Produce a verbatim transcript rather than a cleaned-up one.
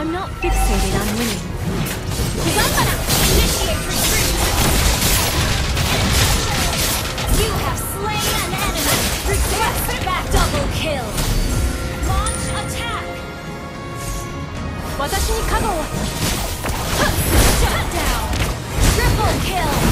I'm not fixated on winning. Gambara! Initiate retreat! You have slain an enemy! Request back! Double kill! Launch attack! 私に加護を Shut down! Triple kill!